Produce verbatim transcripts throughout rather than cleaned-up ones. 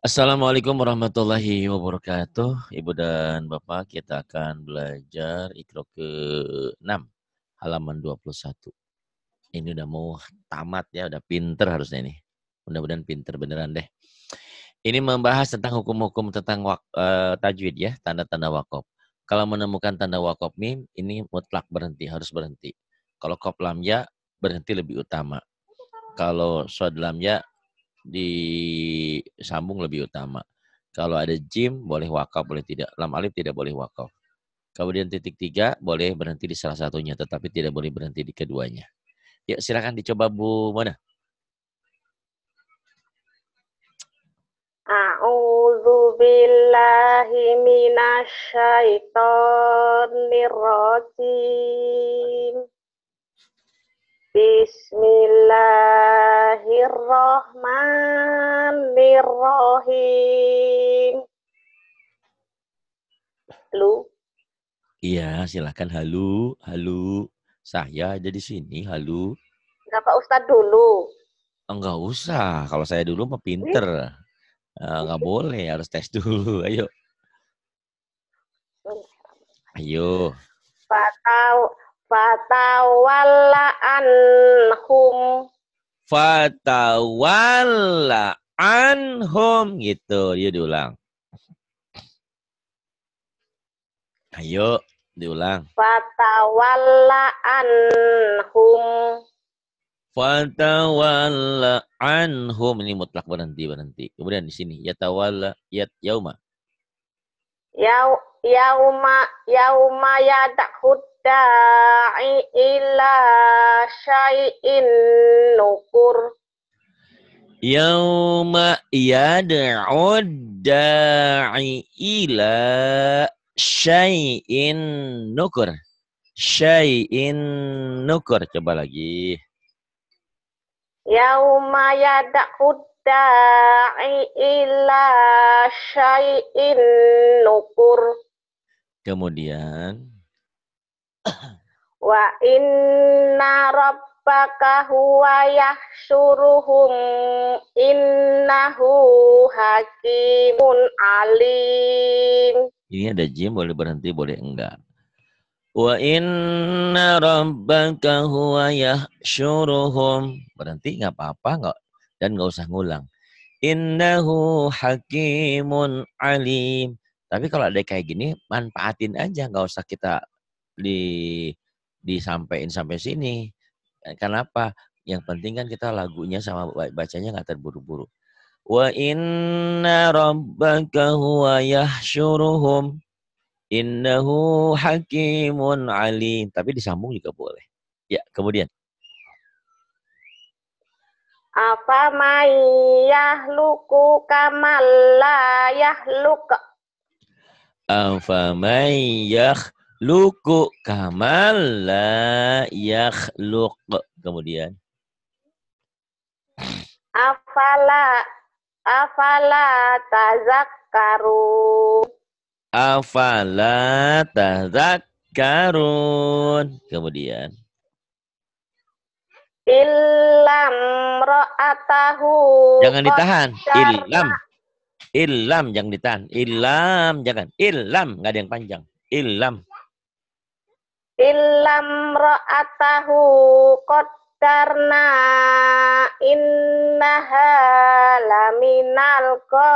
Assalamualaikum warahmatullahi wabarakatuh. Ibu dan Bapak, kita akan belajar Iqra ke enam, halaman dua puluh satu. Ini udah mau tamat ya, udah pinter harusnya ini. Mudah-mudahan pinter beneran deh. Ini membahas tentang hukum-hukum tentang wak, uh, tajwid ya, tanda-tanda wakaf. Kalau menemukan tanda wakaf mim, ini mutlak berhenti, harus berhenti. Kalau qaf lam ya, berhenti lebih utama. Kalau shad lam ya, disambung lebih utama. Kalau ada jim boleh wakaf, boleh tidak. Lam alif tidak boleh wakaf. Kemudian titik tiga boleh berhenti di salah satunya, tetapi tidak boleh berhenti di keduanya. Ya silakan dicoba Bu Mona. A'udzu billahi minasyaitonir rajim. Bismillahirrahmanirrahim. Lu? Iya, silakan. Halo, halo. Saya ada di sini. Halo. Enggak Pak Ustadz dulu. Enggak usah. Kalau saya dulu mah Ih, pinter. Enggak boleh, harus tes dulu. Ayo. Ayo. Fatau fatawalla anhum. Fatawalla anhum gitu. Dia diulang. Ayo, diulang. Fatawalla anhum. Fatawalla anhum. Ini mutlak berhenti, berhenti. Kemudian di sini. Yatawalla, yat yauma. Yau yauma yauma yad'ud da'i ila syai'in nukur. Yauma yad'ud da'i ila syai'in nukur. Syai'in nukur. Coba lagi. Yauma yad'ud da'i ila syai'in nukur. Kemudian. Wa inna rabbaka huwa yahsyuruhum innahu hakimun alim. Ini ada jim, boleh berhenti, boleh enggak. Wa inna rabbaka huwa yahsyuruhum. Berhenti nggak apa-apa nggak, dan nggak usah ngulang. Innahu hakimun alim. Tapi kalau ada kayak gini, manfaatin aja, nggak usah kita di disampaikan sampai sini. Kenapa? Yang penting kan kita lagunya sama bacanya nggak terburu-buru. Wa inna rabbaka huwa yahsyuruhum innahu hakimun alim. Tapi disambung juga boleh. Ya, kemudian. Apa may yahluku kamal la yahluk. Afaman yakhluqu kamal la yakhluq. Kemudian. Afala afala tazakkaru. Afala tazakkarun. Kemudian. Illam ra'atahu Jangan ditahan. qaddarna. Illam. Illam jangan ditahan. Illam jangan. Illam nggak ada yang panjang. Illam. Illam ra'atahu qaddarna innaha laminal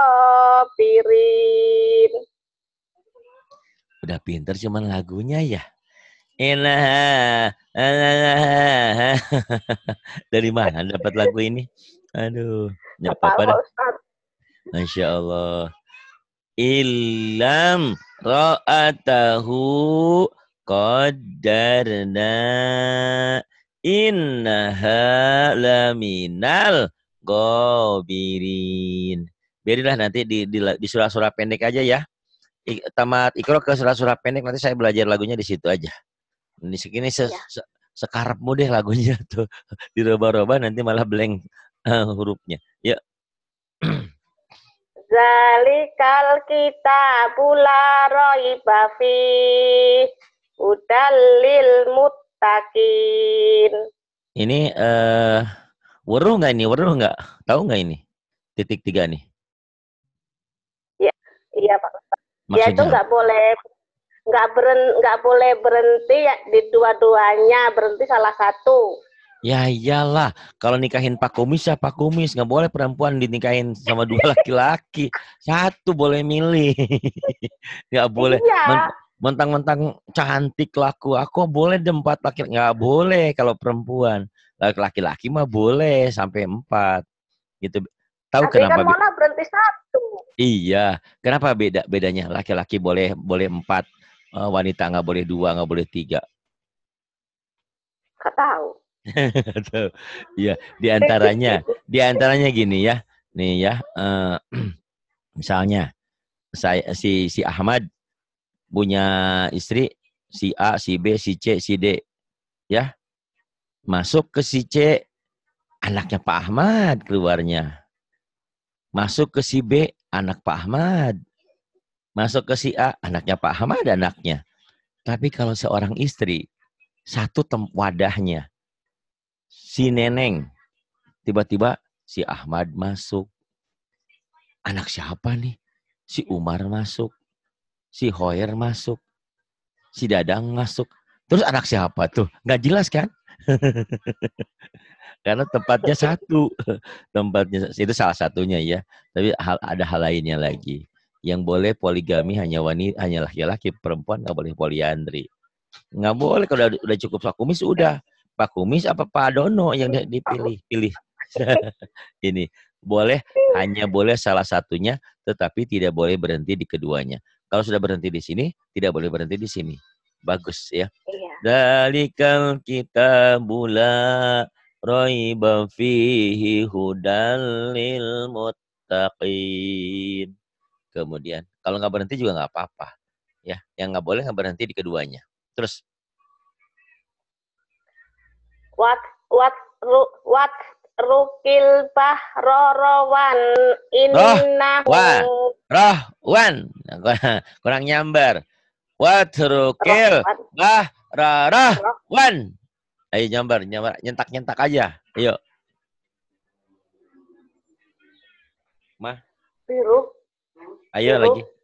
qabirin. Udah pinter cuman lagunya ya. Ilaha. Ilaha. Dari mana dapat lagu ini? Aduh, nggak apa-apa dah. Masya Allah. Illam ra'atahu qaddarna innaha laminal ghabirin. Biarilah nanti di, di, di surah-surah pendek aja ya. I, tamat Iqra ke surah-surah pendek, nanti saya belajar lagunya di situ aja. Ini segini se, Ya. se, sekarepmu deh lagunya tuh. Diroba-roba nanti malah blank uh, hurufnya. Ya. Zalikal kitabu la raiba fi hudal lil muttaqin. Ini eh uh, weruh nggak ini? Weruh nggak? Tahu nggak ini? Titik tiga nih. Ya itu Maksudnya nggak boleh nggak beren nggak boleh berhenti ya, di dua-duanya, berhenti salah satu. ya iyalah, kalau nikahin Pak Kumis ya Pak Kumis, nggak boleh perempuan dinikahin sama dua laki-laki. Satu boleh milih. Nggak boleh. Men- Iya, Mentang-mentang cantik laku, aku boleh deh empat laki, nggak boleh kalau perempuan. Laki-laki mah boleh sampai empat gitu. Tahu tapi kan kenapa? Be- Mona berhenti satu. Iya, kenapa beda bedanya? Laki-laki boleh boleh empat, eh, wanita nggak boleh dua, nggak boleh tiga. Nggak tahu. Tuh. Iya, di antaranya, di antaranya gini ya. Nih ya, eh, misalnya saya si si Ahmad punya istri si A, si B, si C, si D, ya. Masuk ke si C, anaknya Pak Ahmad keluarnya. Masuk ke si B, anak Pak Ahmad. Masuk ke si A, anaknya Pak Ahmad, anaknya. Tapi kalau seorang istri, satu tem wadahnya, si Neneng, tiba-tiba si Ahmad masuk. Anak siapa nih? Si Umar masuk, si Hoyer masuk, si Dadang masuk. Terus anak siapa tuh? Nggak jelas kan? Karena tempatnya satu. Tempatnya itu salah satunya ya. Tapi hal, ada hal lainnya lagi. Yang boleh poligami hanya wanita, hanya laki-laki, perempuan nggak boleh poliandri. Nggak boleh kalau udah, udah cukup Pak Kumis udah. Pak Kumis apa Pak Dono yang dipilih, pilih. Ini boleh hanya boleh salah satunya, tetapi tidak boleh berhenti di keduanya. Kalau sudah berhenti di sini, tidak boleh berhenti di sini. Bagus ya. Iya. Dalikal kitabu la raiba fihi hudal lil muttaqin. Kemudian kalau nggak berhenti juga nggak apa-apa. Ya, yang nggak boleh nggak berhenti di keduanya. Terus What what ru, what rukil bahrorowan roh innahu wa roh wan kurang nyambar. Watrukil rohwan bah rarah roh wan. Ayo nyambar, nyambar, nyentak-nyentak aja. Ayo. Mah, biru ayo biru lagi.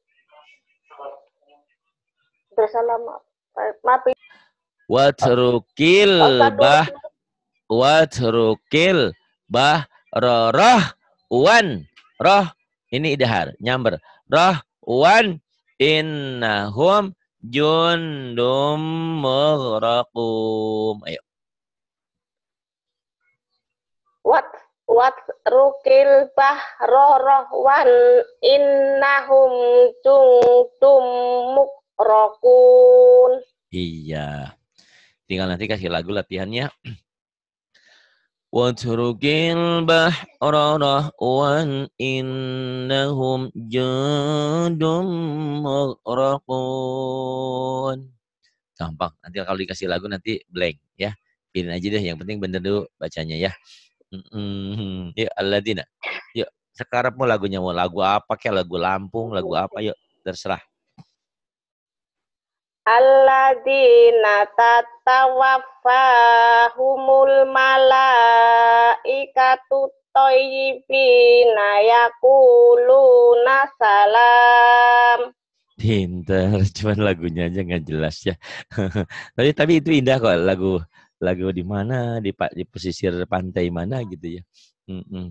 bersama mati. Watrukil Ustaz dulu. bah watrukil bah rarah wan. Roh ini idhar, nyamber. Roh wan innahum jundum mughraqum. Ayo. What what rukil bahrorowan innahum jungtum mukrokun. Iya. Tinggal nanti kasih lagu latihannya. Watrukil bahra rahwan innahum jundum mughraqun. Gampang. Nanti kalau dikasih lagu nanti blank ya. Pilih aja deh. Yang penting bener dulu bacanya ya. Mm-mm. Yuk Alladzina. Yuk. Sekarang mau lagunya mau lagu apa? Kayak lagu Lampung, lagu apa? Yuk terserah. Alladzina tatawaffahumul malaikatu thayyibina yaquluna salam. Pinter, cuman lagunya aja nggak jelas ya. tapi tapi itu indah kok lagu lagu di mana di di pesisir pantai mana gitu ya. Mm-mm.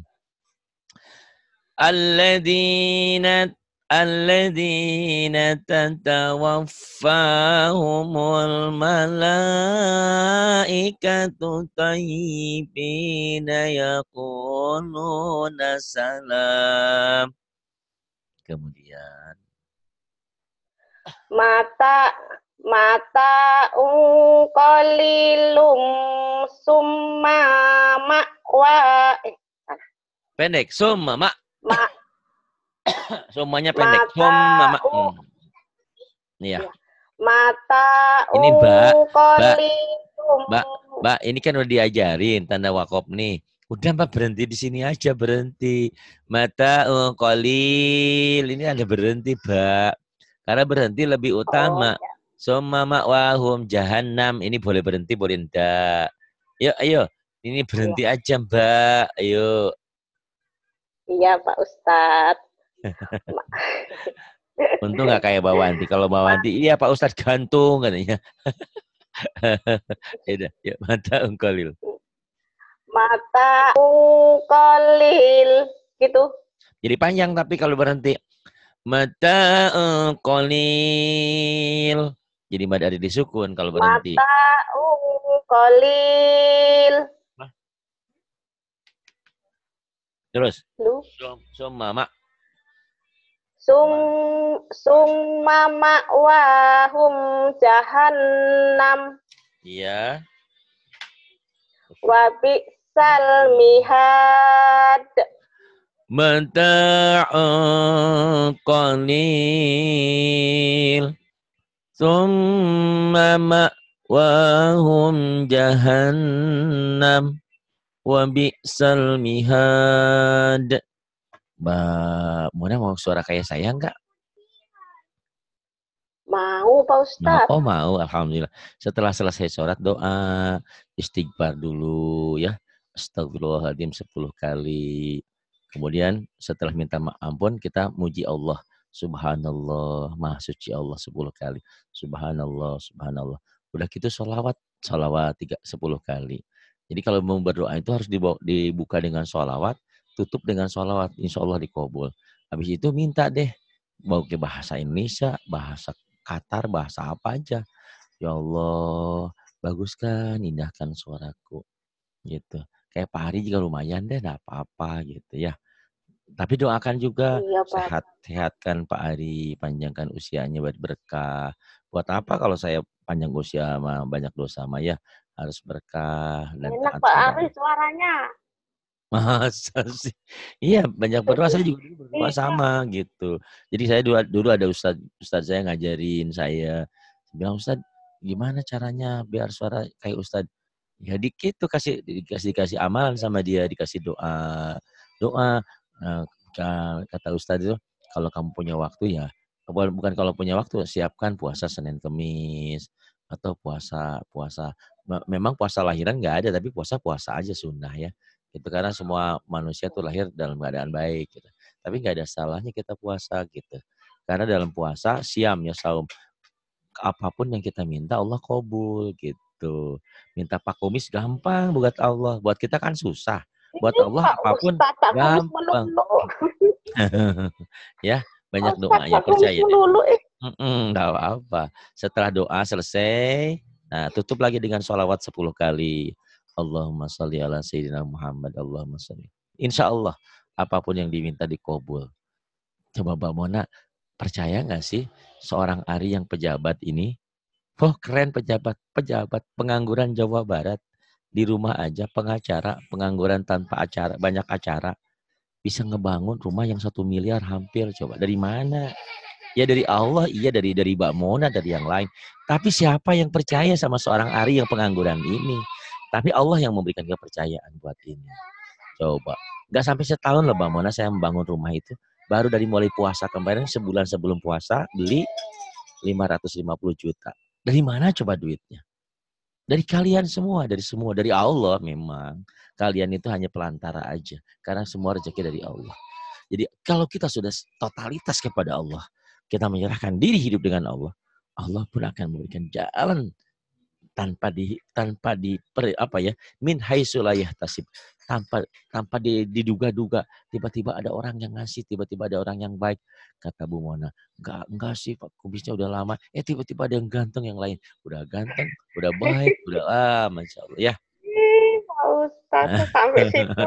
Alladzina alladzina tatawaffahumul malaikatu thayyibina yaquluna salam. Kemudian Mata mata ungkolilum summa makwa eh, pendek, sum mama. ma, Semuanya pendek, sum mata mama. u, Hmm. Iya. ya, mata Ini Mbak, Mbak, ungkolilum. Mbak, Mbak, ini kan udah diajarin tanda wakop nih. Udah Mbak berhenti di sini aja, berhenti. Mata uh, kolil, ini ada berhenti Mbak. Karena berhenti lebih Oh utama. ya, Summa ma'wahum jahannam. Ini boleh berhenti, boleh enggak. Yuk, ayo. Ini iya, berhenti aja Mbak. Ayo. iya Pak Ustadz. Untung nggak kayak Mbak Wanti. Kalau Mbak Wanti, iya Pak Ustadz gantung katanya. Beda, ya mata ungkolil. Mata ungkolil gitu. Jadi panjang tapi kalau berhenti mata ungkolil. Jadi mad ada disukun kalau berhenti. Mata ungkolil. Terus. Lu. Sum, sum mama. Sung sung mama wahum jahannam. Iya. Wabi salmihad. Mata'un qalil. Summa ma'wahum jahannam. Wabi'sal mihad. Mbak Mona mau suara kayak saya enggak? Mau Pak Ustadz. Oh mau, alhamdulillah. Setelah selesai sholat doa, istighfar dulu ya. Astagfirullahaladzim sepuluh kali. Kemudian setelah minta ampun kita muji Allah. Subhanallah, maha suci Allah sepuluh kali. Subhanallah, subhanallah. Udah gitu sholawat, sholawat tiga, sepuluh kali. Jadi kalau mau berdoa itu harus dibuka dengan sholawat, tutup dengan sholawat. Insya Allah dikabul. Habis itu minta deh. Mau ke bahasa Indonesia, bahasa Qatar, bahasa apa aja. Ya Allah, bagus kan, indahkan suaraku. Gitu. Kayak Pak Hari juga lumayan deh, enggak apa-apa gitu ya. Tapi doakan juga iya, sehat, sehatkan Pak Ari, panjangkan usianya buat berkah. Buat apa kalau saya panjang usia sama banyak dosa sama ya, harus berkah dan enak taat Pak saudara. Ari suaranya. Masa sih? Iya, banyak berdoa. Saya juga dulu berdoa sama gitu. Jadi saya dulu, dulu ada ustadz, ustadz saya ngajarin saya. Saya bilang, Ustadz, gimana caranya biar suara kayak ustadz? Ya dikit tuh kasih dikasih dikasih amalan sama dia, dikasih doa. Doa. Nah, kata ustadz itu, kalau kamu punya waktu ya, bukan kalau punya waktu, siapkan puasa Senin Kemis atau puasa puasa. Memang puasa lahiran nggak ada, tapi puasa puasa aja sunnah ya. Gitu, karena semua manusia tuh lahir dalam keadaan baik gitu. Tapi nggak ada salahnya kita puasa gitu. Karena dalam puasa siam ya saum, apapun yang kita minta Allah kabul gitu. Minta Pak Kumis gampang buat Allah, buat kita kan susah. Buat Ini Allah Pak apapun Ustadz, Pak Kumis gampang. Ya, banyak Ustadz, doa ya, Pak Kumis percaya deh. melulu eh. Enggak apa-apa. Setelah doa selesai, nah tutup lagi dengan sholawat sepuluh kali. Allahumma sholli ala sayyidina Muhammad. Allahumma sholli. Insya Allah apapun yang diminta dikabul. Coba Mbak Mona, percaya nggak sih seorang Ari yang pejabat ini? Oh keren pejabat, pejabat pengangguran Jawa Barat. Di rumah aja pengacara, pengangguran tanpa acara, banyak acara. Bisa ngebangun rumah yang satu miliar hampir. Coba dari mana? Ya dari Allah, iya dari dari Mbak Mona, dari yang lain. Tapi siapa yang percaya sama seorang Ari yang pengangguran ini? Tapi Allah yang memberikan kepercayaan buat ini. Coba. Gak sampai setahun loh Mbak Mona saya membangun rumah itu. Baru dari mulai puasa kemarin, sebulan sebelum puasa, beli lima ratus lima puluh juta. Dari mana coba duitnya? Dari kalian semua, dari semua. Dari Allah memang. Kalian itu hanya pelantara aja. Karena semua rezeki dari Allah. Jadi kalau kita sudah totalitas kepada Allah, kita menyerahkan diri hidup dengan Allah, Allah pun akan memberikan jalan tanpa di tanpa di per, apa ya min haitsu la yahtasib, tanpa tanpa diduga-duga, tiba-tiba ada orang yang ngasih, tiba-tiba ada orang yang baik. Kata Bu Mona, enggak enggak sih Pak Kubisnya udah lama, eh tiba-tiba ada yang ganteng yang lain, udah ganteng, udah baik, udah ah masya Allah ya. Pak Ustadz sampai situ.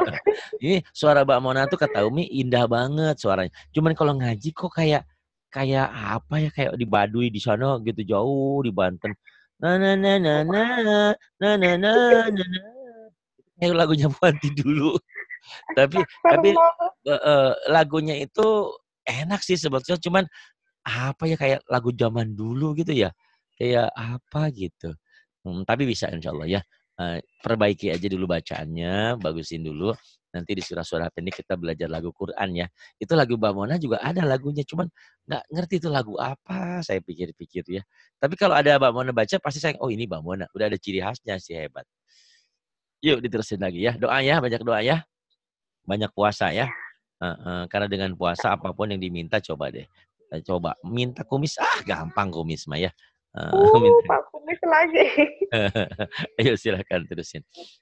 Ini suara Mbak Mona tuh kata Umi indah banget suaranya. Cuman kalau ngaji kok kayak kayak apa ya, kayak di Baduy di sana gitu, jauh di Banten. Na na na na na na na na na na. Kayak lagunya Wanti dulu. Tapi tapi uh, lagunya itu enak sih sebetulnya, cuman apa ya, kayak lagu zaman dulu gitu ya. Kayak apa gitu. Hmm, tapi bisa insya Allah ya. Uh, perbaiki aja dulu bacaannya, bagusin dulu. Nanti di surah-surah pendek kita belajar lagu Quran ya. Itu lagu Mbak Mona juga ada lagunya, cuman nggak ngerti itu lagu apa, saya pikir-pikir ya. Tapi kalau ada Mbak Mona baca, pasti saya, oh ini Mbak Mona. Udah ada ciri khasnya sih, hebat. Yuk diterusin lagi ya. Doa ya, banyak doa ya. Banyak puasa ya. Uh, uh, karena dengan puasa apapun yang diminta coba deh. Eh, coba minta kumis, ah gampang kumis mah ya. Uh, Uh, minta. Pak Kumis lagi. Ayo silakan terusin.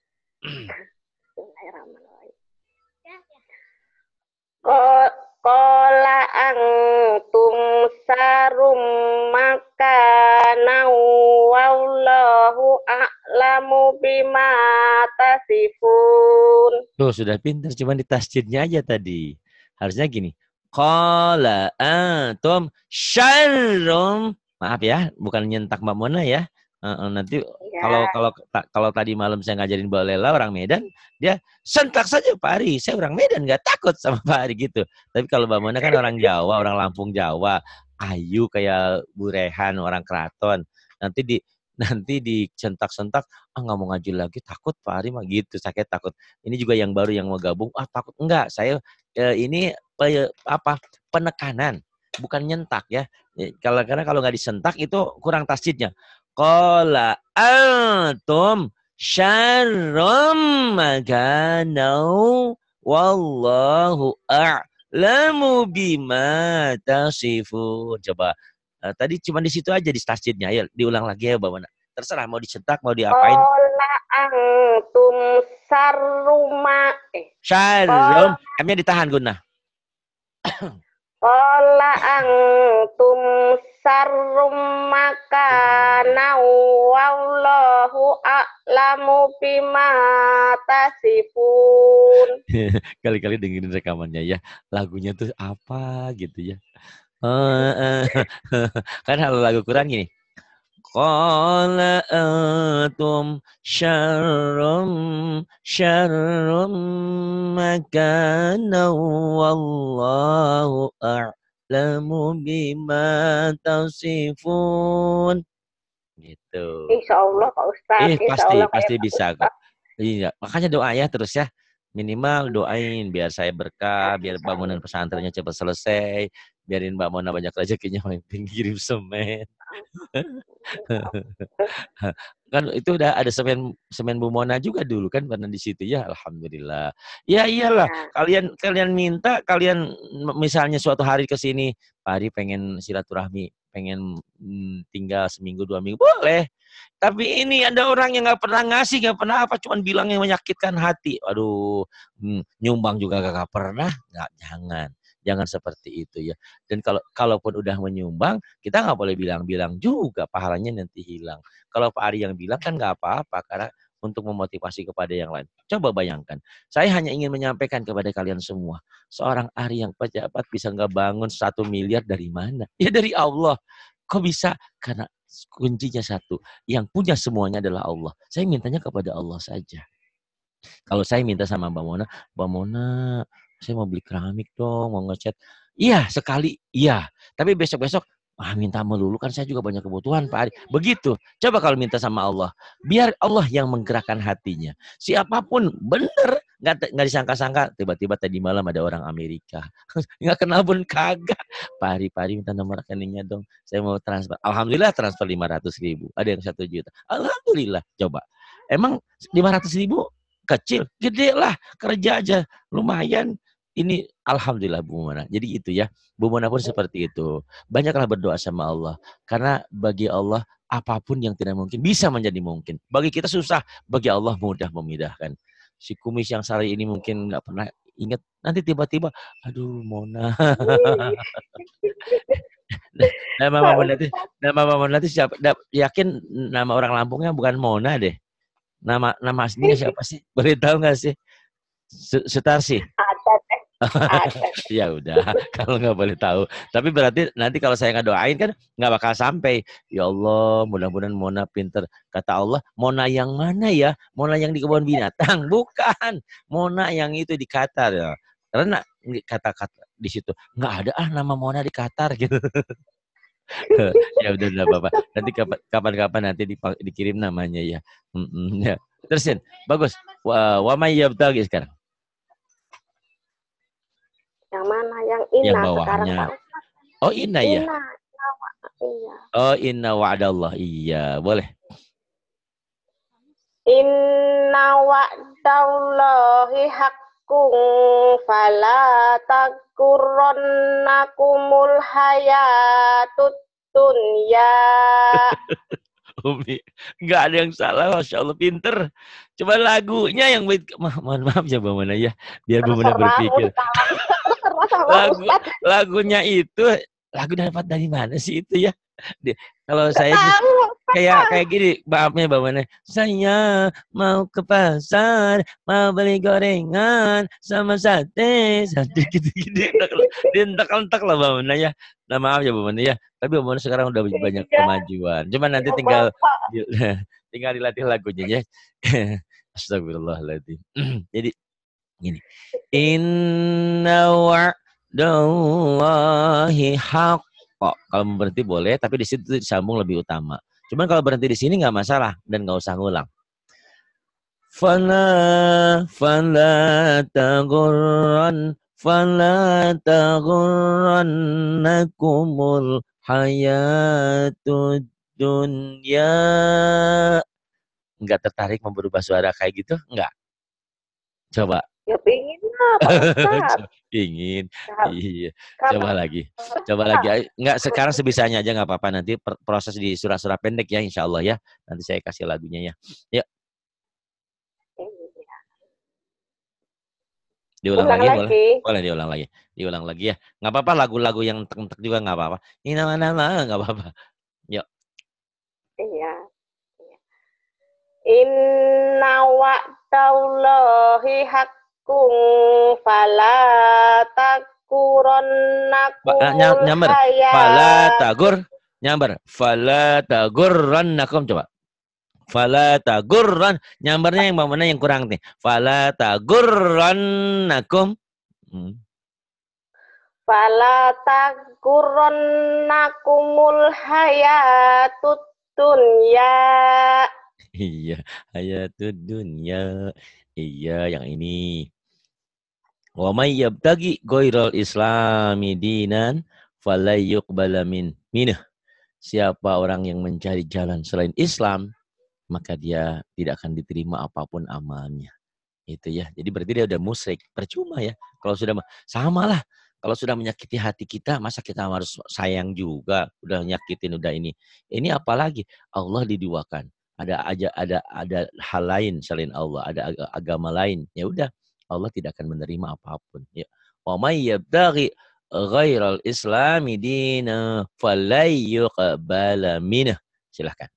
Kola antum sarum makana wallahu a'lamu bima tasifun. Tuh sudah pintar, cuma di tasjidnya aja tadi. Harusnya gini. Qala antum syarrum. Maaf ya, bukan nyentak Mbak Mona ya. Uh, uh, nanti Ya. kalau kalau kalau tadi malam saya ngajarin Mbak Lela orang Medan, dia sentak saja Pak Ari. Saya orang Medan nggak takut sama Pak Ari gitu. Tapi kalau Mbak Mona kan orang Jawa, orang Lampung Jawa, ayu kayak Bu Rehan orang Keraton. Nanti di nanti dicentak-sentak, ah nggak mau ngaji lagi, takut Pak Ari mah gitu, sakit takut. Ini juga yang baru yang mau gabung, ah takut enggak, saya eh, ini eh, apa penekanan, bukan nyentak ya. Kalau karena kalau nggak disentak itu kurang tasjidnya. Qala antum syarrum makanau wallahu a'lamu bima tasifun. Coba uh, tadi cuma di situ aja di tasjidnya. Ayo diulang lagi ya, Mbak Mana. Terserah mau dicetak, mau diapain. Kola antum saruma eh. Syarrum, M-nya ditahan Guna. Kola antum sarrum makana wallahu a'lamu bima tasifun. Kali-kali dengerin rekamannya ya. Lagunya tuh apa gitu ya. Uh, uh, kan kalau lagu kurang gini. Qala antum syarrum syarrum makana wallahu a'lamu bima tasifun. Gitu. Insya Allah Pak Ustadz. Eh pasti Allah, pasti bisa kok. Iya, makanya doa ya terus ya. Minimal doain biar saya berkah, biar bangunan pesantrennya cepat selesai, biarin Mbak Mona banyak rezekinya memimpin kirim semen. Kan itu udah ada semen semen Bu Mona juga dulu kan pernah di situ ya, alhamdulillah. Ya iyalah, kalian kalian minta, kalian misalnya suatu hari ke sini, Pak Ari pengen silaturahmi, pengen mm, tinggal seminggu dua minggu boleh. Tapi ini ada orang yang nggak pernah ngasih, nggak pernah apa, cuman bilang yang menyakitkan hati. Aduh, hmm, nyumbang juga gak pernah, nggak, jangan. Jangan seperti itu ya. Dan kalau kalaupun udah menyumbang, kita nggak boleh bilang-bilang juga, pahalanya nanti hilang. Kalau Pak Ari yang bilang kan nggak apa-apa, karena untuk memotivasi kepada yang lain. Coba bayangkan, saya hanya ingin menyampaikan kepada kalian semua, seorang Ari yang pejabat bisa nggak bangun satu miliar dari mana? Ya dari Allah. Kok bisa? Karena kuncinya satu, yang punya semuanya adalah Allah. Saya mintanya kepada Allah saja. Kalau saya minta sama Mbak Mona, Mbak Mona, saya mau beli keramik dong, mau ngecat. Iya, sekali, iya. Tapi besok-besok, ah minta melulu kan saya juga banyak kebutuhan Pak Ari. Begitu. Coba kalau minta sama Allah, biar Allah yang menggerakkan hatinya. Siapapun, bener, nggak nggak disangka-sangka. Tiba-tiba tadi malam ada orang Amerika, nggak kenal pun kagak. Pak Ari, Pak Ari minta nomor rekeningnya dong. Saya mau transfer. Alhamdulillah transfer lima ratus ribu. Ada yang satu juta. Alhamdulillah. Coba. Emang lima ratus ribu kecil? Gede lah. Kerja aja. Lumayan. Ini alhamdulillah Bu Mona. Jadi itu ya. Bu Mona pun seperti itu. Banyaklah berdoa sama Allah. Karena bagi Allah apapun yang tidak mungkin bisa menjadi mungkin. Bagi kita susah. Bagi Allah mudah memudahkan. Si kumis yang sehari ini mungkin nggak pernah ingat. Nanti tiba-tiba, aduh Mona. Nama Mama nanti, nama Mama nanti siapa? Yakin nama orang Lampungnya bukan Mona deh. Nama nama aslinya siapa sih? Boleh tahu nggak sih? Sutarsi. Ada deh. Ya udah, kalau nggak boleh tahu. Tapi berarti nanti kalau saya nggak doain kan nggak bakal sampai. Ya Allah, mudah-mudahan Mona pinter. Kata Allah, Mona yang mana ya? Mona yang di kebun binatang? Bukan. Mona yang itu di Qatar ya. Karena kata-kata di situ nggak ada ah nama Mona di Qatar gitu. Ya udah udah Bapak. Nanti kapan-kapan nanti dikirim namanya ya. Mm-mm, ya. Terusin. Bagus. Wa wa may yabtaghi sekarang. Yang mana? Yang Ina yang bawahnya. Sekarang, oh Ina, Ina ya? Iya. Oh Inna wa'dallah. Iya, boleh. Inna wa'dallahi haq. haqqun fala taghurrannakumul hayatud dunya. Umi, nggak ada yang salah, Masya Allah, pinter. Coba lagunya yang baik. Ma mohon maaf ya, Bang Mana ya, biar Bang Mana berpikir. Lagu, lagunya itu, lagu dapat dari mana sih itu ya? Di, kalau saya sih, kayak kayak gini, maafnya Bang Mana. Saya mau ke pasar, mau beli gorengan sama sate, sate gitu-gitu. Dientak-entak lah Bang Mana ya. Nah, maaf ya Bang Mana ya. Tapi Bang Mana sekarang udah banyak kemajuan. Cuma nanti tinggal tinggal dilatih lagunya ya. Astagfirullahaladzim. Jadi gini. Inna wa'dallahi haqq. Kalau berhenti boleh, tapi di situ disambung lebih utama. Cuman kalau berhenti di sini nggak masalah dan nggak usah ngulang. Fala fala taghurran fala taghurrannakumul hayatud dunya. Enggak tertarik mau berubah suara kayak gitu? Enggak. Coba. Ya pingin lah, Pak. Pingin. Iya. Coba lagi. Coba lagi. Enggak, sekarang sebisanya aja nggak apa-apa. Nanti proses di surah-surah pendek ya, insya Allah ya. Nanti saya kasih lagunya ya. Yuk. Diulang Ulang lagi, lagi, boleh? Boleh diulang lagi. Diulang lagi ya. Nggak apa-apa lagu-lagu yang tek-tek juga nggak apa-apa. Ini nama-nama nggak apa-apa. Yuk. Iya. Inna wa'dallahi haqqun fala taghurrannakumul Nyamber. Fala tagur. Nyamber. Fala taghurrannakum. Coba. Fala taghurran. Nyambernya yang mana yang kurang nih. Fala taghurrannakum. Hmm. Fala taghurrannakumul hayatud dunya. Iya, hayatud dunya. Iya, yang ini. Wa may yabtaghi ghairal islami dinan falayyuqbala min minhu. Siapa orang yang mencari jalan selain Islam, maka dia tidak akan diterima apapun amalnya. Itu ya. Jadi berarti dia udah musyrik. Percuma ya. Kalau sudah samalah. Kalau sudah menyakiti hati kita, masa kita harus sayang juga? Udah nyakitin udah ini. Ini apalagi Allah diduakan. Ada aja ada ada hal lain selain Allah, ada agama lain. Ya udah, Allah tidak akan menerima apapun. Ya. Wa may yabtaghi ghairal islami dina falayyuqbala minhu. Silakan.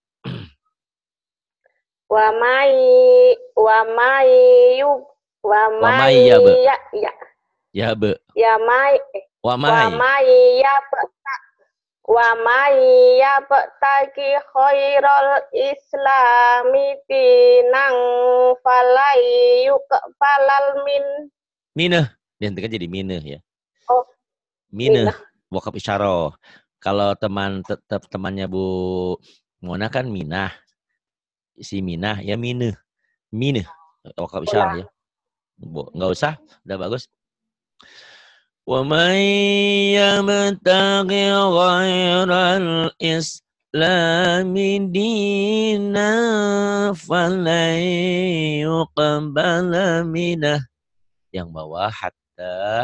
Wa may wa may yu wa may ya ya ya ya be ya may wa may wa may ya wa may ya taki khairal islami tinang falai falal min minah dihentikan jadi minah ya. Oh, minah wakaf isyarah. Kalau teman tetap temannya Bu Mona kan minah. Si Minah ya minah. Minah wakaf isyarah ya. Enggak usah, udah bagus. Wa may yabtaghi ghairal islami dinan falan yuqbala minah. Yang bawah hatta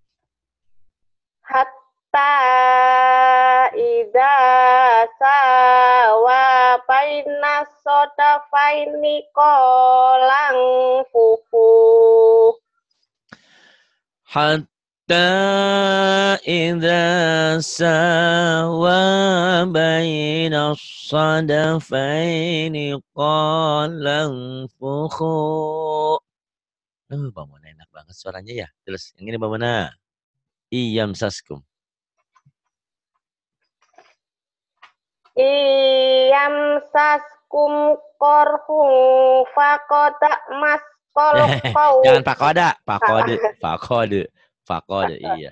hatta idza sawa baina sodafaini kolang fufu hatta idza sawa baina sodafaini kolang fufu. Oh, Bang Mona enak banget suaranya ya. Terus yang ini Bang Mona. Iyam saskum. Iyam saskum korhung fakoda mas kolkau. Jangan pakoda, pakode, pakode, pakode, iya.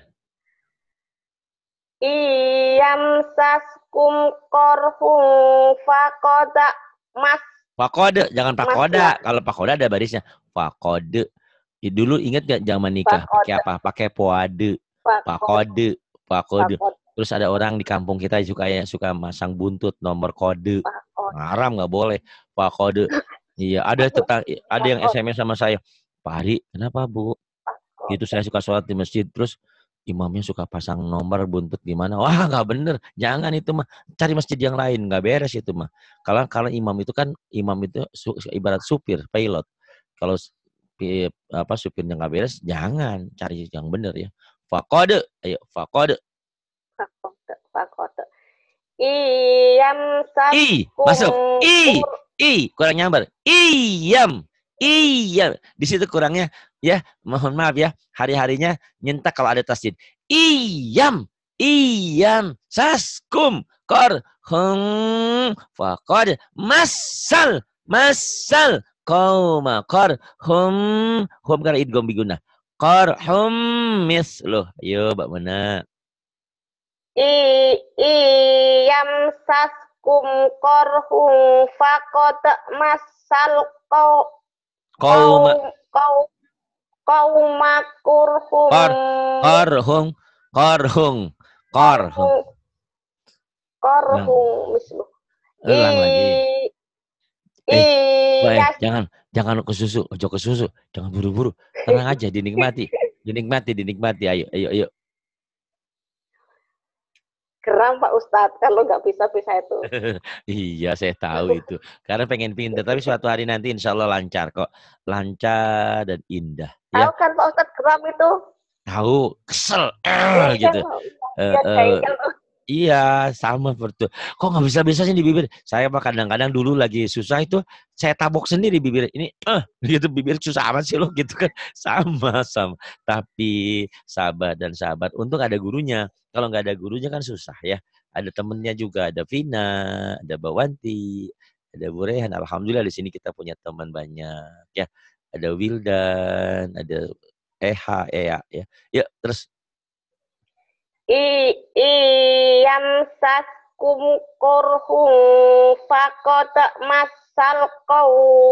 Iyam saskum korhung fakoda mas. Pakode, jangan pakoda. Kalau pakoda ada barisnya. Pakode. Ya, dulu ingat gak zaman nikah pakai apa? Pakai poade, pakode, pakode. Terus ada orang di kampung kita suka ya suka masang buntut nomor kode. Haram nggak boleh. Pakode. Iya, ada tetang, ada yang S M S sama saya. Pak Hari, kenapa Bu? Itu saya suka sholat di masjid, terus imamnya suka pasang nomor buntut di mana. Wah, nggak bener. Jangan itu mah. Cari masjid yang lain. Nggak beres itu mah. Kalau kalau imam itu kan, imam itu su, ibarat supir, pilot. Kalau pi- apa supirnya nggak beres, jangan. Cari yang bener ya. Fakode. Ayo, fakode. Fakode, fakode. Iyam I. saskum Masuk. I. kur. I. Kurang nyambar. Iyam. Iya. Di situ kurangnya. Ya, mohon maaf ya. Hari-harinya nyentak kalau ada tasjid. Iyam, iyam, saskum, kor, hum, fakod, masal, masal, kauma, kor, hum, hum karena idgham biguna. Kor, hum, misluh. Ayo, Mbak Muna. I iyam saskum korhum fakod masal kau Kauma, kau kau makurhum kor, kor, hum, kor, hum, kor, hum. korhum mislu. Ulang lagi. Eh, eh, Iya. jangan, jangan ke susu, ojo ke susu, jangan buru-buru, tenang aja, dinikmati, dinikmati, dinikmati, ayo, ayo, ayo. Geram Pak Ustadz kalau nggak bisa-bisa itu. Iya, saya tahu itu, karena pengen pintar, tapi suatu hari nanti insya Allah lancar kok, lancar dan indah. Tahu Ya, kan Pak Ustadz geram itu? tahu, kesel, eh, gitu. Eh, eh, Iya, sama betul. Kok nggak bisa-bisa sih di bibir? Saya mah kadang-kadang dulu lagi susah itu, saya tabok sendiri bibir. Ini, eh, gitu bibir susah amat sih lo gitu kan. Sama, sama. Tapi sahabat dan sahabat, untung ada gurunya. Kalau nggak ada gurunya kan susah ya. Ada temennya juga, ada Vina, ada Bawanti, ada Bu Rehan. Alhamdulillah di sini kita punya teman banyak ya. Ada Wildan, ada Eha, Ea ya. Ya, terus. I iyam saskum kurhum fakot masal kau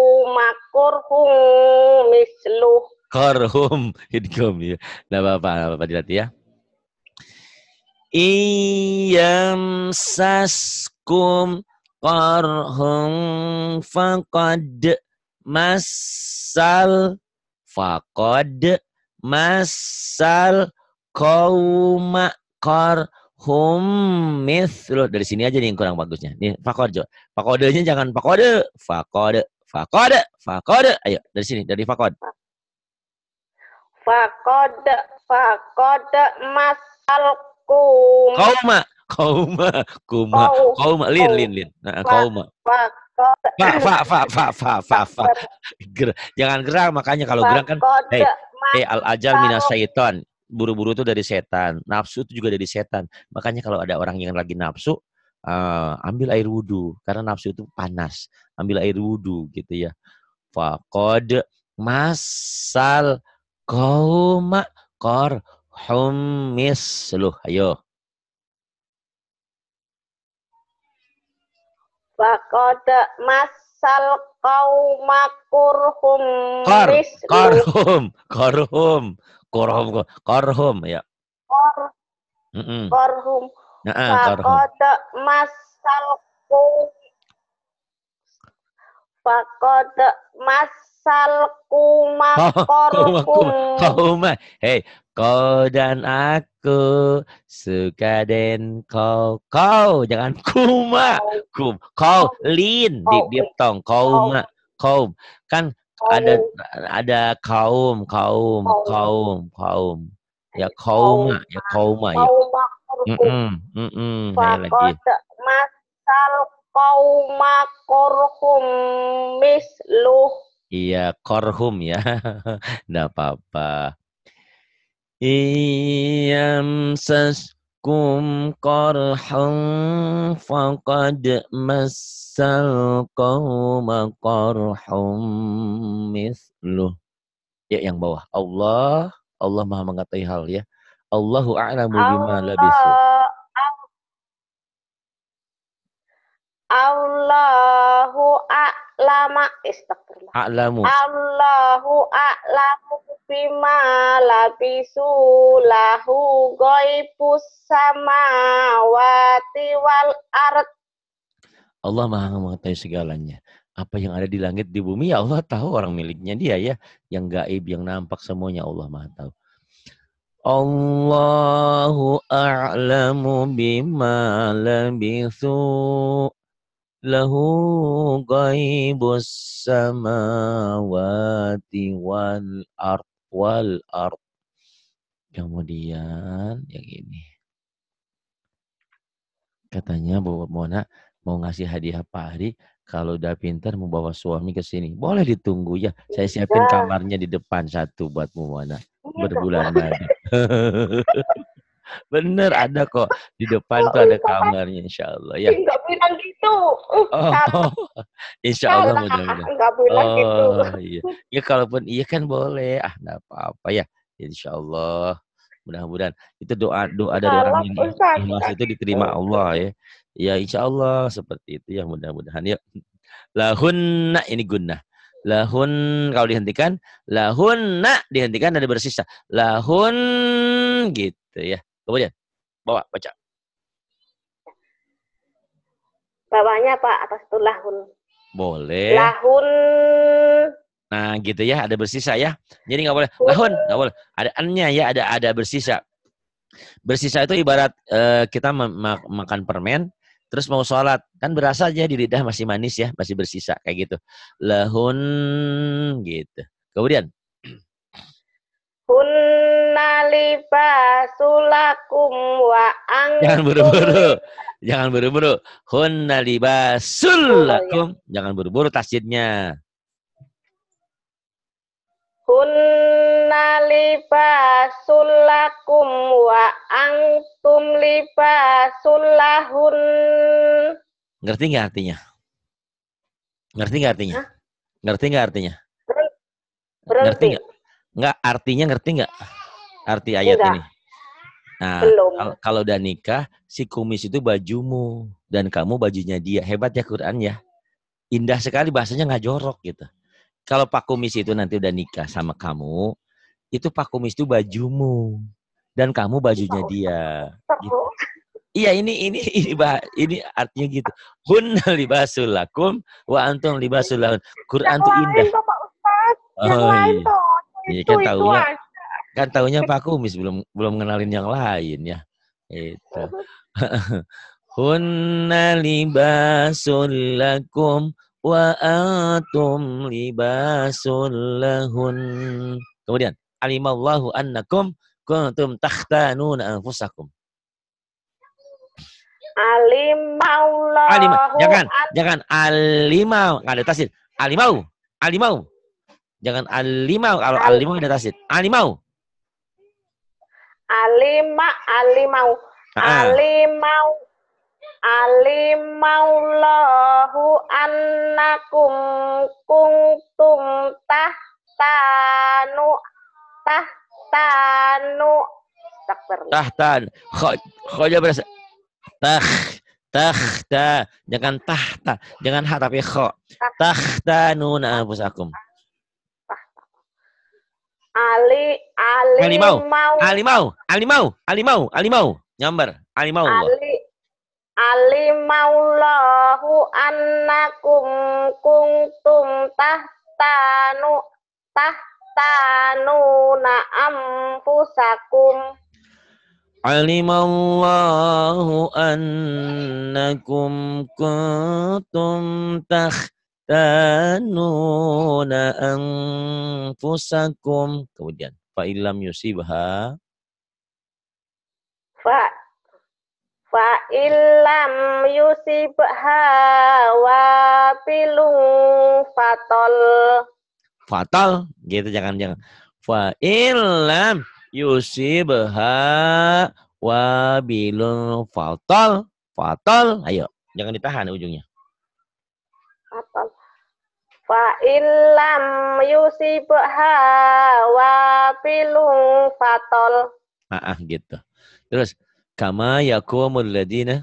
makurhum misluh. Korhum idgham ya. Nah, apa-apa, apa dilatih ya. Iyam saskum korhum faqad masal faqad masal qauma korhum mithlu. Dari sini aja nih yang kurang bagusnya. Nih faqad. Faqadenya jangan faqad, faqad, faqad, faqad. Ayo dari sini, dari faqad. Fakod fakod masal kum. Kauma, kauma, kuma, kauma, lin, lin, lin. Nah, kauma. Fakod. Fa, fa, fa, fa, fa, fa, fa. Ger, jangan gerang, makanya kalau gerang kan, hey, hey, al ajal minas syaitan. Buru-buru itu dari setan, nafsu itu juga dari setan. Makanya kalau ada orang yang lagi nafsu, uh, ambil air wudhu, karena nafsu itu panas. Ambil air wudhu, gitu ya. Fakod masal kauma korhum misluh. Ayo. Fakod masal kauma kurhum Kor, misluh. korhum, korhum, korhum, korhum, ya. Kor, Mm -mm. korhum. Nah, fakod masal kum. Fakod masal kuma korhum. Kauma, hei, kau dan aku suka den kau, kau jangan kuma, kum, kau lin di dieptong, kauma, kaum kan ada ada kaum, kaum, kaum, kaum, ya kauma, ya kauma ya. Mm -mm, mm -mm. Fakod masal kauma korhum misluh. Iya, korhum ya. Nggak apa-apa. Iyam saskum korhum faqad massal qawma korhum misluh. Ya, yang bawah. Allah, Allah Maha mengetahui hal ya. Allahu a'lamu bima labisu. Allahu a'lama istagfirullah. A'lamu. Allahu a'lamu bima labisu lahu ghaibus samawati wal ard. Allah Maha mengetahui segalanya. Apa yang ada di langit di bumi ya Allah tahu, orang miliknya dia ya. Yang gaib, yang nampak semuanya Allah Maha tahu. Allahu a'lamu bima labithu lahu ghaibus samawati wal ard wal ard. Kemudian yang ini. Katanya Bapak Mona mau ngasih hadiah Pak Hari. Kalau udah pintar mau bawa suami ke sini. Boleh ditunggu ya. Saya siapin Ya. kamarnya di depan satu buat Bu Mona. Iya, Berbulan madu. Bener ada kok. Di depan tuh ada kamarnya insya Allah ya. Enggak bilang gitu. Uh, Oh, salah. insya Allah Salah. mudah-mudahan. Enggak bilang gitu. Oh iya. Ya kalaupun iya kan boleh. Ah enggak apa-apa ya. Insya Allah. Mudah-mudahan itu doa doa dari orang Salah, yang Ustaz. ikhlas itu diterima Allah ya. Ya insya Allah seperti itu ya mudah-mudahan ya. Lahunna ini gunnah. Lahun kalau dihentikan, lahunna dihentikan ada bersisa. Lahun gitu ya. Kemudian bawa baca. Bawahnya Pak atas itu lahun. Boleh. Lahun. Nah gitu ya, ada bersisa ya. Jadi nggak boleh lahun, nggak boleh. Ada annya ya, ada ada bersisa. Bersisa itu ibarat uh, kita mak makan permen, terus mau sholat kan berasa aja di lidah masih manis ya, masih bersisa kayak gitu. Lahun gitu. Kemudian. Hunna libasulakum wa ang. Jangan buru-buru. Jangan buru-buru. Hunna libasulakum. Oh, ya. Jangan buru-buru tasjidnya. Hunna libasulakum wa antum libasulahun. Ngerti nggak artinya? Ngerti nggak artinya? Hah? Ngerti nggak artinya? Berhenti. Ngerti nggak? Nggak artinya ngerti nggak? Arti ayat Enggak. Ini. Nah, kalau, kalau udah nikah, si kumis itu bajumu dan kamu bajunya dia. Hebat ya Quran ya. Indah sekali bahasanya nggak jorok gitu. Kalau Pak Kumis itu nanti udah nikah sama kamu, itu Pak Kumis itu bajumu dan kamu bajunya dia. Gitu. Iya ini ini ini bah, ini artinya gitu. Hunna libasul lakum wa antum libasul lahun. Quran tuh indah. Oh iya. Iya kan taunya kan taunya Pak Kumis belum belum kenalin yang lain ya. Itu. Hunna libasul lakum wa antum libasul lahun. Kemudian alimallahu annakum kuntum takhtanuna anfusakum. Alimallahu. Alimau. Jangan, an jangan alimau, enggak ada tasdid. Alimau, alimau. Jangan alimau, kalau Al alimau ada tasdid. Alimau. Alima, alimau. Ah. Alimau. Alimaulahu annakum kuntum tahtanu tahtanu takbir. Tahtan. Khoja berasa. Tah, tahta. Jangan tahta. Jangan ha tapi kho. Tahtanuna anfusakum. Ali alimau. Alimau. Alimau. Alimau. Alimau. Nyambar. Alimau. Ali Alimaulahu annakum kuntum tahtanu tahtanuna anfusakum. Alimallahu annakum kuntum takhtanuna anfusakum. Kemudian fa illam yusibha fa fa illam yusibha wa pilung fatol. Fatal gitu jangan jangan. Fa illam yusibha wa bilun fatal fatal. Ayo jangan ditahan ujungnya. Fatal. Fa illam yusibha wa pilung fatol. Ah, ah gitu. Terus kama yakumul ladina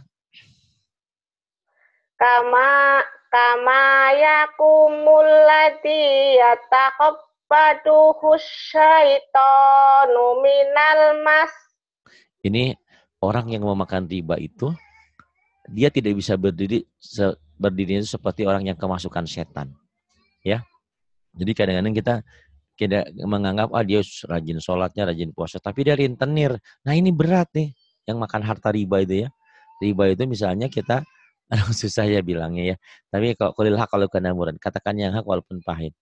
kama kama yakumul ladzi yataqabbaduhu syaitanu minal mas. Ini orang yang mau makan riba itu dia tidak bisa berdiri berdiri itu seperti orang yang kemasukan setan. Ya. Jadi kadang-kadang kita Kita menganggap, ah dia rajin sholatnya, rajin puasa. Tapi dia rentenir. Nah ini berat nih. Yang makan harta riba itu ya. Riba itu misalnya kita, susah ya bilangnya ya. Tapi kalau kulil haq kalau kenamuran. Katakan yang hak walaupun pahit.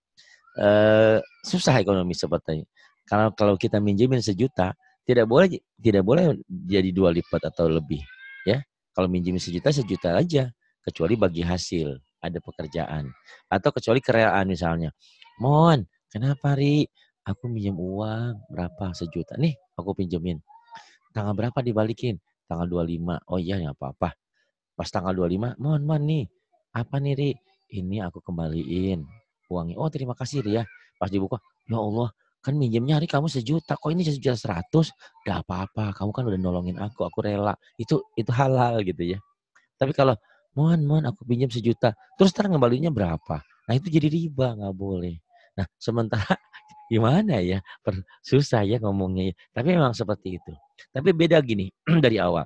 Uh, susah ekonomi sepertinya. Kalau kalau kita minjemin sejuta, tidak boleh tidak boleh jadi dua lipat atau lebih. Ya, kalau minjemin sejuta, sejuta aja. Kecuali bagi hasil. Ada pekerjaan. Atau kecuali kerelaan misalnya. Mohon, kenapa Ri? Aku minjem uang berapa? Sejuta. Nih, aku pinjemin. Tanggal berapa dibalikin? Tanggal dua puluh lima. Oh iya, nggak apa-apa. Pas tanggal dua puluh lima, mohon, mohon nih. Apa nih Ri? Ini aku kembaliin uangnya. Oh terima kasih Ri ya. Pas dibuka, ya Allah, kan minjemnya Ri kamu sejuta. Kok ini sejuta seratus? Gak apa-apa, kamu kan udah nolongin aku. Aku rela. Itu itu halal gitu ya. Tapi kalau, mohon, mohon aku pinjam sejuta. Terus ntar ngembalinya berapa? Nah itu jadi riba, nggak boleh. Nah sementara gimana ya? Per, susah ya ngomongnya. Tapi memang seperti itu. Tapi beda gini dari awal.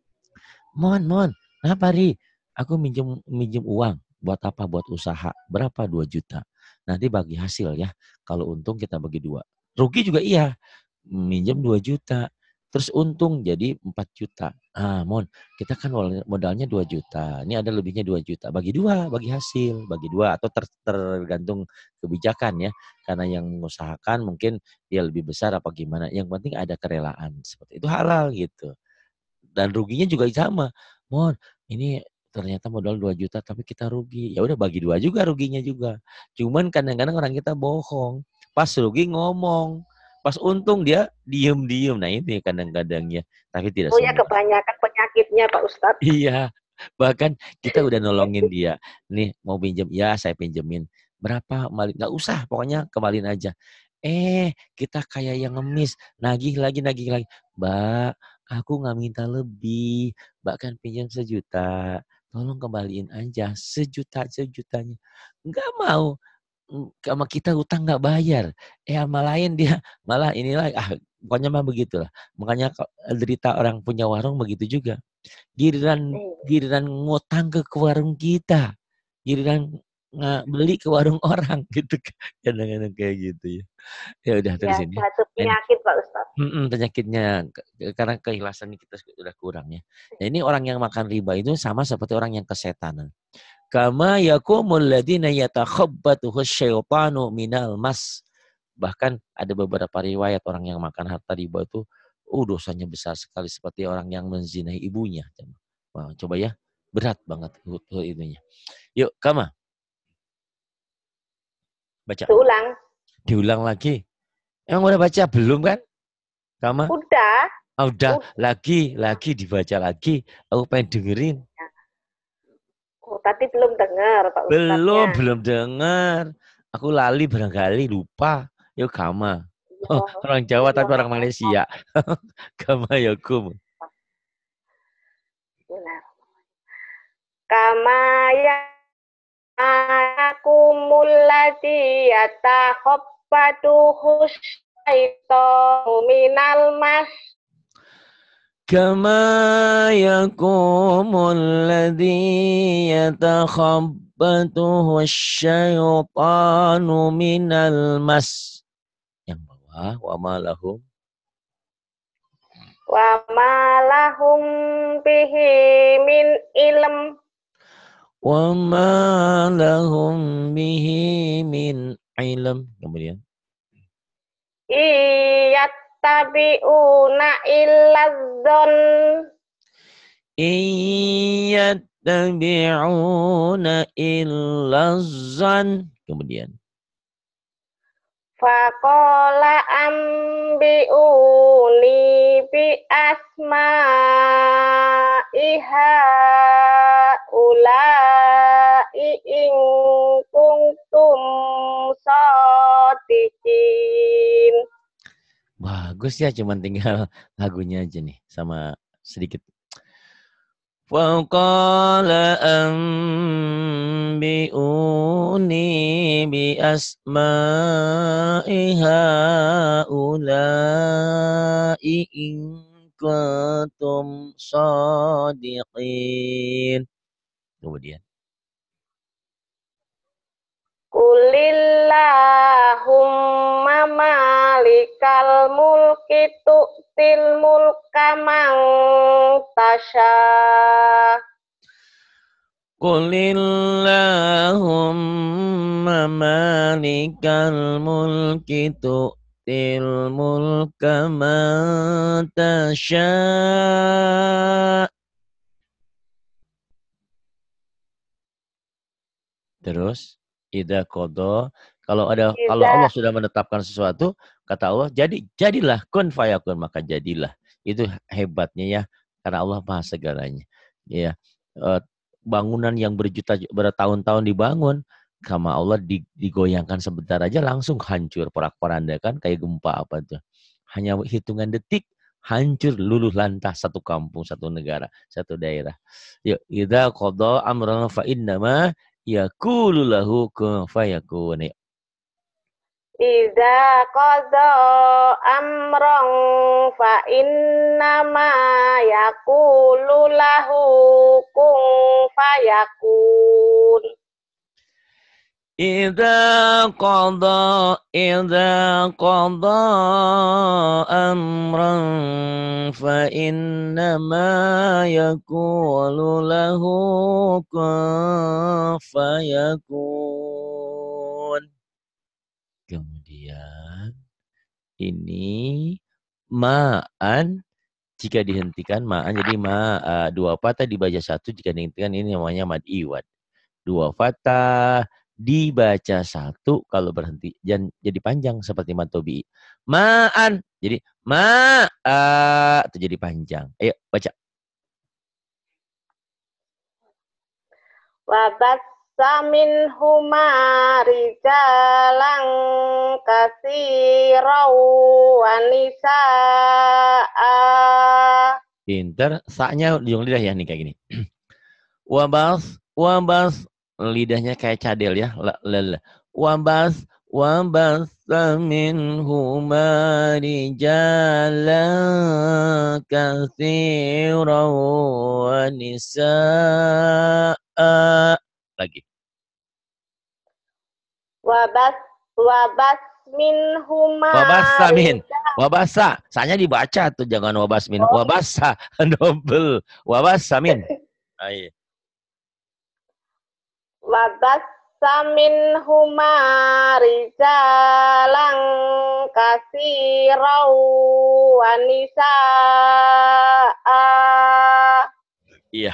Mohon, mohon. Kenapa Ri? Aku minjem minjem uang. Buat apa? Buat usaha. Berapa? dua juta. Nanti bagi hasil ya. Kalau untung kita bagi dua. Rugi juga iya. Minjem dua juta. Terus untung jadi empat juta. Ah, mohon. Kita kan modalnya dua juta. Ini ada lebihnya dua juta. Bagi dua, bagi hasil. Bagi dua. Atau ter, tergantung kebijakan ya. Karena yang mengusahakan mungkin dia lebih besar apa gimana. Yang penting ada kerelaan. Seperti itu halal gitu. Dan ruginya juga sama. Mohon, ini ternyata modal dua juta tapi kita rugi. Ya udah bagi dua juga ruginya juga. Cuman kadang-kadang orang kita bohong. Pas rugi ngomong. Pas untung dia diem-diem. Nah ini kadang-kadang ya. Tapi tidak Oh ya, semua. kebanyakan penyakitnya Pak Ustadz. Iya. Bahkan kita udah nolongin dia. Nih mau pinjam. Ya saya pinjemin. Berapa? Kembali. Nggak usah. Pokoknya kembaliin aja. Eh kita kayak yang ngemis. Nagih lagi, nagih lagi. Mbak, aku nggak minta lebih. Mbak kan pinjam sejuta. Tolong kembaliin aja. Sejuta, sejutanya. Nggak mau. Sama kita utang nggak bayar. Eh sama lain dia malah inilah. Ah, pokoknya mah begitulah. Makanya derita orang punya warung begitu juga. Giliran giliran ngutang ke, ke warung kita. Giliran nggak beli ke warung orang gitu. Kadang-kadang kayak gitu ya. Ya udah Ya, terusin ya. satu penyakit Pak Ustadz. Mm-mm, penyakitnya karena keikhlasan kita sudah kurang ya. Nah, ini orang yang makan riba itu sama seperti orang yang kesetanan. Kama yakumul ladina yatakhabbatuhu syaitanu minal mas. Bahkan ada beberapa riwayat orang yang makan harta riba itu uh dosanya besar sekali seperti orang yang menzinai ibunya. Wah, coba ya, berat banget itunya. Yuk, Kama. Baca. Diulang. Diulang lagi. Emang udah baca belum kan? Kama? Udah. Oh, udah, Udah. lagi, lagi dibaca lagi. Aku pengen dengerin. Oh, tadi belum dengar Pak Ustadznya. Belum, belum dengar. Aku lali barangkali lupa. Yuk Kama. Oh, orang Jawa tapi orang Malaysia. Kama yakum. Kama yakumul ladzi yatakhabbatuhu syaitanu minal mas. Kama yakumul ladzi yatakhabbatuhu syaitanu minal mas. Yang bawah, wa ma lahum. Wa ma lahum bihi min ilm. Wa ma lahum bihi min ilm. Kemudian. Iyat tabi'una illadzon. Iyat tabi'una illadzan. Kemudian. Faqala ambi'uni bi asma'iha ulai in kuntum shadiqin. Bagus ya, cuman tinggal lagunya aja nih sama sedikit. Faqala ambi'uni bi asma'iha ulai in kuntum shadiqin. Kemudian. Qulillahumma malikal mulki tu'til mulka man tasha. Qulillahumma malikal mulki tu'til mulka man tasha. Terus idza qada, kalau ada Iza. kalau Allah sudah menetapkan sesuatu, kata Allah, jadi jadilah, kun fayakun, maka jadilah. Itu hebatnya ya, karena Allah Maha segalanya. Ya, eh, bangunan yang berjuta bertahun-tahun dibangun sama Allah digoyangkan sebentar aja langsung hancur porak-porandakan kayak gempa apa tuh. Hanya hitungan detik hancur luluh lantas satu kampung, satu negara, satu daerah. Yuk, idza qada amran fa innama yaqulu lahu kun fayakun. Iza qada amran fa innama yaqulu lahu kun fayakun. Idza qada idza qada amran fa innama yaqulu lahu kun fayakun. Kemudian ini ma'an jika dihentikan ma'an, jadi ma uh, dua fatah dibaca satu, jika dihentikan ini namanya mad iwad. Dua fatah dibaca satu, kalau berhenti dan jadi panjang seperti mad tobi'i. Ma'an, jadi ma'a itu jadi panjang. Ayo baca. Wabat samin huma rijalang kasirau wanisa'a. Pinter, saknya ujung lidah ya nih kayak gini. Wabas, wabas, lidahnya kayak cadel ya. Lala. Wabas, wabas samin huma rijalang kasirau wanisa'a. Lagi. Wabas wabas min huma Wabasa min. Wabasa. Saknya dibaca tuh, jangan wabas min. Oh. Wabasa. Double. Wabasa min. Ayo. Wabas samin huma rijalang kasirau wanisa'a. Iya.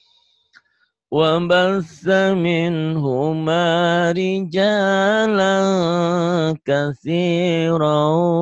وَبَثَّ مِنْهُمَا رِجَالًا كَثِيرًا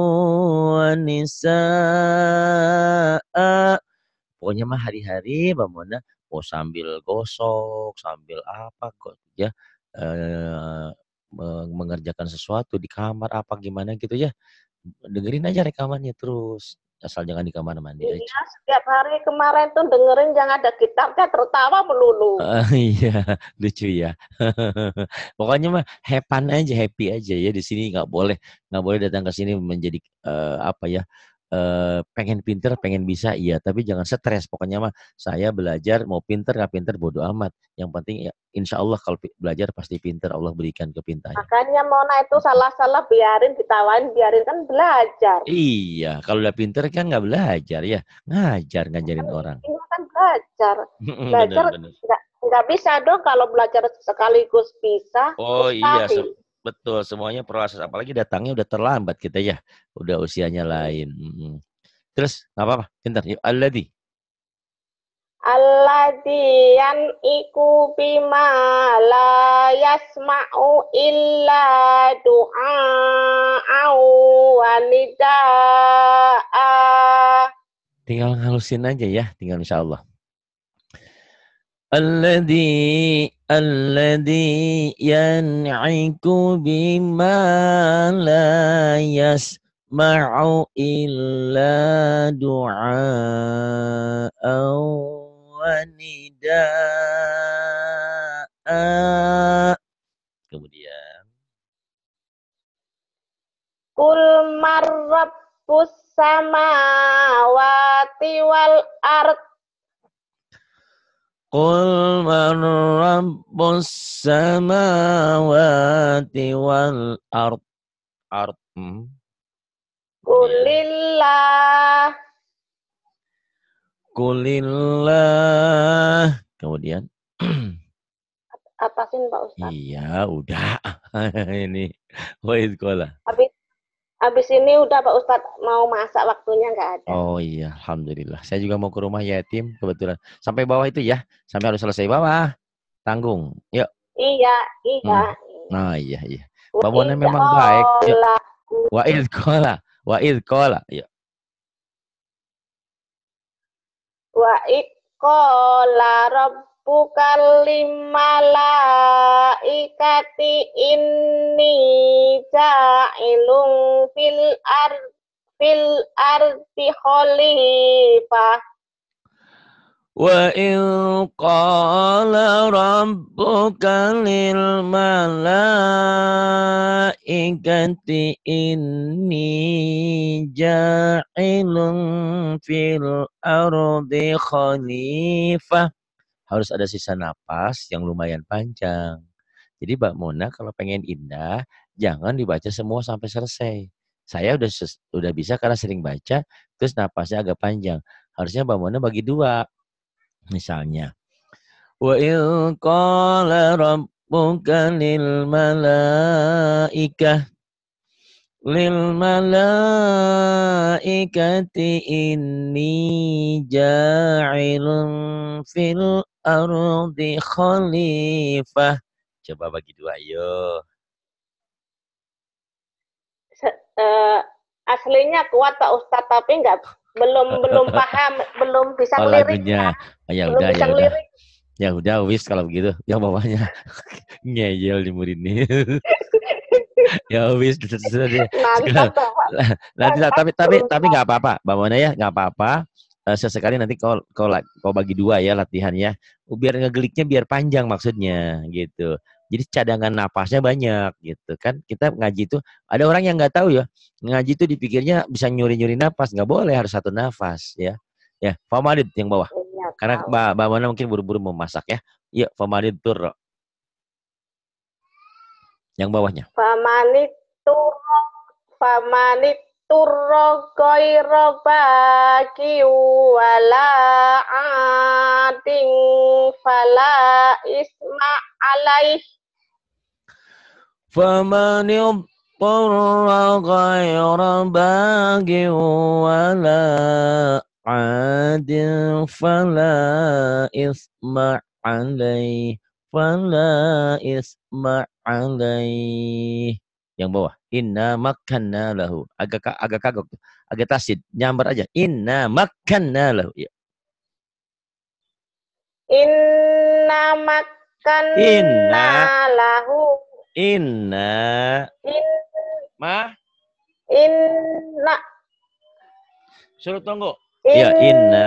وَنِسَاءً. Pokoknya mah hari-hari Bamona mau sambil gosok, sambil apa kok ya, eh, mengerjakan sesuatu di kamar apa gimana gitu ya. Dengerin aja rekamannya terus. Asal jangan di kamar mandi Iya, aja. setiap hari kemarin tuh dengerin yang ada gitarnya tertawa melulu. Uh, iya, lucu ya. Pokoknya mah hepan aja, happy aja ya di sini, nggak boleh nggak boleh datang ke sini menjadi uh, apa ya, uh, pengen pinter, pengen bisa, iya, tapi jangan stres. Pokoknya mah saya belajar mau pinter nggak pinter bodo amat. Yang penting ya, insya Allah kalau belajar pasti pinter, Allah berikan kepintaran. Makanya Mona itu salah-salah biarin ditawain, biarin kan belajar. Iya, kalau udah pinter kan nggak belajar ya, ngajar ngajarin kan, orang. Ini kan belajar, belajar Bener, bener. nggak nggak bisa dong kalau belajar sekaligus bisa. Oh iya, se Mustahil. betul, semuanya proses. Apalagi datangnya udah terlambat kita ya, udah usianya lain. Mm-mm. Terus nggak apa-apa, pintar. Yuk, alladzi. Alladzi yan iku bima la yasma'u illa du'a'au wa nida'a. Tinggal ngalusin aja ya, tinggal insya Allah. Alladzi alladzi yan'iku bima la yasma'u illa du'a'au wa nida'a. Kemudian Kul marrabbus samawati wal ard. Qul man rabbus samawati wal ard. Ard. Hmm. Kulillah. Kulillah. Kemudian. Atasin Pak Ustadz. Iya, udah. Ini. Wa idh qala. Habis, habis ini udah Pak Ustadz mau masak, waktunya nggak ada. Oh iya, alhamdulillah. Saya juga mau ke rumah yatim kebetulan. Sampai bawah itu ya. Sampai harus selesai bawah. Tanggung. Yuk. Iya, iya. Hmm. Nah, iya, iya. Wa Mbak Mona idh memang baik. Yuk. qala. Wa idh qala. Wa idh qala. Yuk. Wa idh qala rabbuka limalaikati inni ja'ilun fil ar fil ardi khalifah. Wa in qala rabbuka lil malaikati inni ja'ilun fil ardi khalifah. Harus ada sisa napas yang lumayan panjang. Jadi Mbak Mona kalau pengen indah, jangan dibaca semua sampai selesai. Saya udah udah bisa karena sering baca, terus napasnya agak panjang. Harusnya Mbak Mona bagi dua. Misalnya, wa in qala rabbuka lil malaikah lil malaikati inni ja'ilun fil ardi khalifah. Coba bagi dua, ayo. Uh, aslinya kuat Pak Ustadz, tapi nggak belum belum paham, belum bisa oh, ngelirik. Lagunya. Oh, ya udah, ya udah. Ya udah, wis kalau begitu. Yang bawahnya ngeyel di murid ini. Ya wis, sudah deh. Nanti tapi tapi tapi nggak apa-apa, Mbak Mona ya, nggak apa-apa. Uh, sesekali nanti kau kau kau bagi dua ya latihan ya. Biar ngegeliknya biar panjang maksudnya gitu. Jadi cadangan napasnya banyak gitu kan. Kita ngaji itu ada orang yang nggak tahu ya. Ngaji itu dipikirnya bisa nyuri-nyuri napas, nggak boleh, harus satu nafas ya. Ya, Famadid yang bawah. Ya, karena Mbak Mbak Mona mungkin buru-buru mau masak ya. Iya, Famadid tur. Yang bawahnya. Famanit turro famanit turro goiro bagi wala ading fala isma alaih. Famanit turro goiro bagi wala ading fala isma alaih. Fala isma alaih. Yang bawah, inna makanna lahu. Agak agak kagok tuh. Agak tasid, nyambar aja. Inna makanna lahu. Ya. Inna makanna inna lahu. Inna. In, Ma? Inna. Suruh tunggu. Inna. Ya, inna.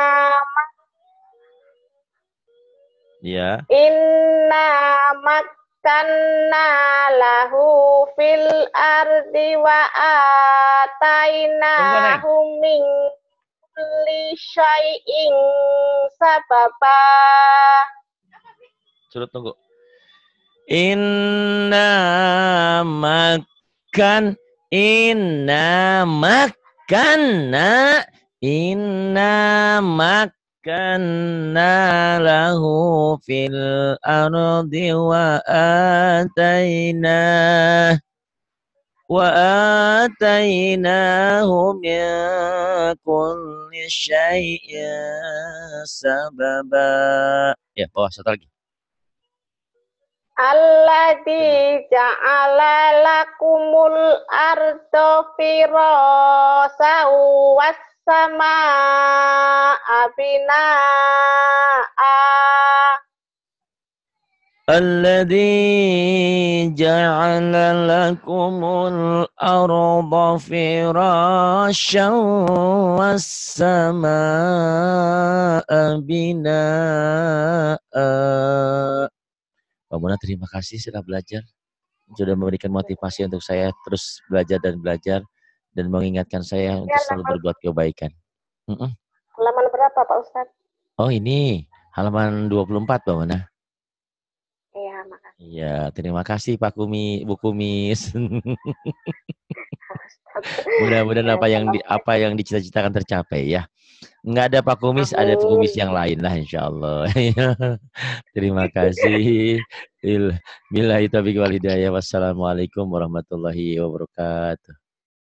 Ya. Inna makanna lahu fil ardi wa atainahu min kulli syai'in sababa. Suruh tunggu. Inna makan inna makanna inna mak Kanna lahu fil ardi wa atayna wa ataynahu min kulli syai'in sababa. Ya, bawah satu lagi. Alladzi ja'ala lakumul arda firasa was sama abinaa. Alladzi ja'ala lakumul arda firasyan was samaa binaa. Mbak Mona, terima kasih sudah belajar, sudah memberikan motivasi untuk saya terus belajar dan belajar dan mengingatkan saya ya, untuk selalu berbuat kebaikan. Uh -uh. Halaman berapa Pak Ustadz? Oh ini halaman dua puluh empat, Mbak Mana. Iya, makasih. Iya, terima kasih Pak Kumi, Bu Kumis. Mudah-mudahan apa yang di, apa yang dicita-citakan tercapai ya. Enggak ada Pak Kumis, ada Kumis yang lain lah insya Allah. Terima kasih. Billahi taufiq wal hidayah. Wassalamualaikum warahmatullahi wabarakatuh.